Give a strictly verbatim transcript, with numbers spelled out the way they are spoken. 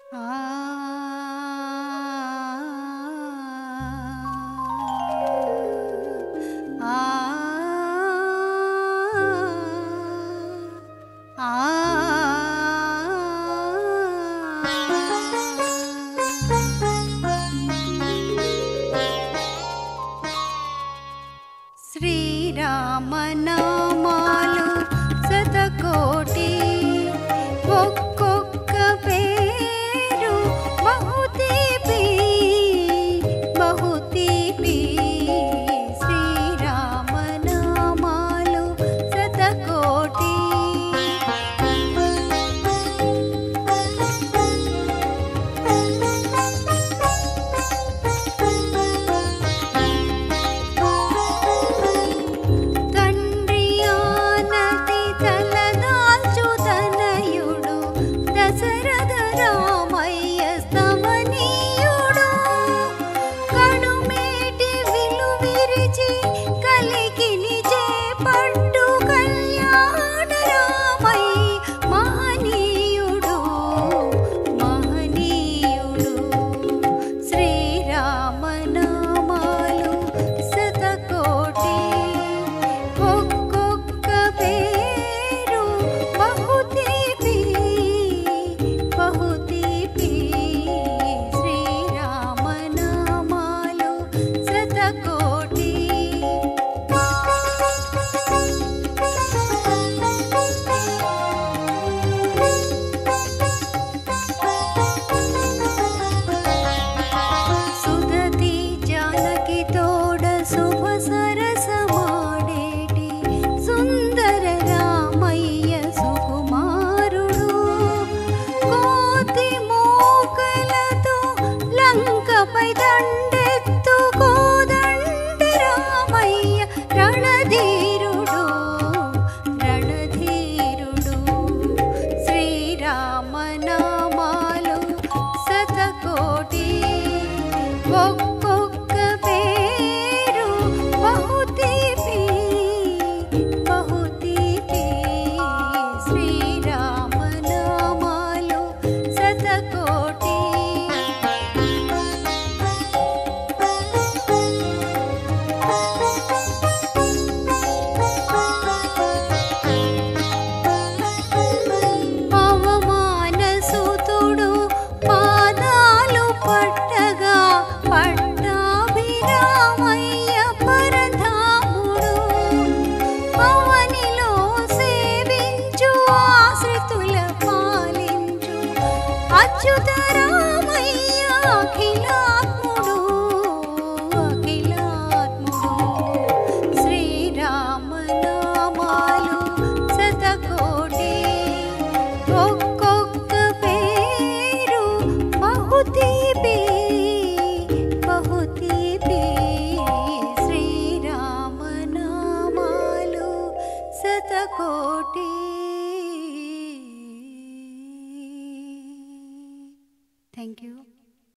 శ్రీరామ నామాలు శతకోటి ఒక్కొక్క పేరు బహుతీపి బహుతీపి శ్రీరామ నామాలు శతకోటి ఒక్కొక్క పేరు బహుతీపి బహుతీపి శ్రీరామ నామాలు శతకోటి అవమానసుతుడు పాదాలు పట్టగా పట్టాభిరామయ్య పరధాముడు అవనిలో సేవించు ఆశ్రితుల పాలించు అచ్యుత రామయ్య అఖిలాత్ముడు అఖిలాత్ముడు శ్రీరామ నామాలు శతకోటి ఒక్కొక్క పేరు బహుతీపి బహుతీపి శ్రీరామ నామాలు శతకోటి. Thank you.